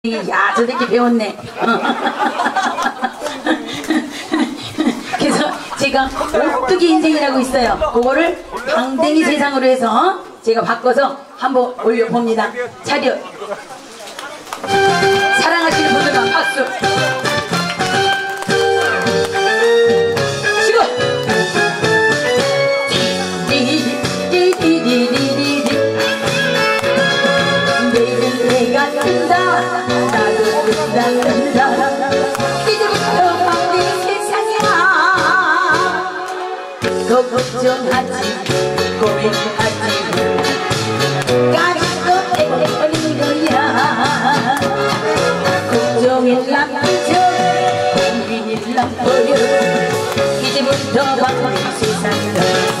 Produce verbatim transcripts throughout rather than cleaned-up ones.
야, 저 새끼 배웠네. 어. 그래서 제가 오뚜기 인생이라고 있어요. 그거를 방댕이 세상으로 해서 제가 바꿔서 한번 올려봅니다. 차렷. 사랑하시는 분들만 박수. 치고. 내일은 내가 뜬다. 나도 뜬다 뜬다. 이제부터 내 세상이야. 더 걱정하지 고민하지 가지고 애걸린 거야. 걱정일랑 그저 고민일랑 버려. 이제부터 내 세상이야.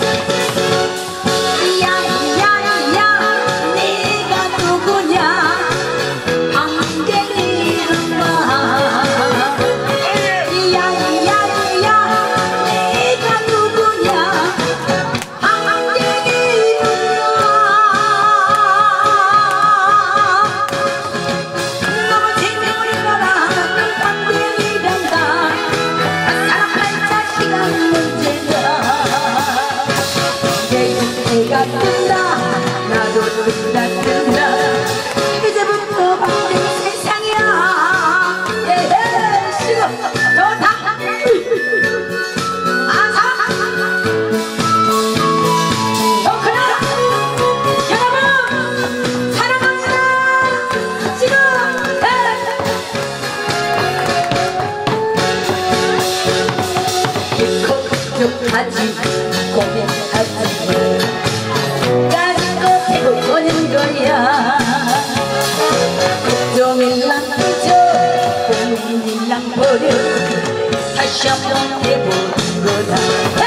내가 뜬다 나도 뜬다 뜬다. 이제부터 바뀐 세상이야. 예헤 시고 좋다. 아사 좋구나. 여러분 사랑합니다. 시고 걱정하지 고민하지 보는 거야. 걱정일랑 그저 고민일랑 버려. 다시 한번 해보는 거다.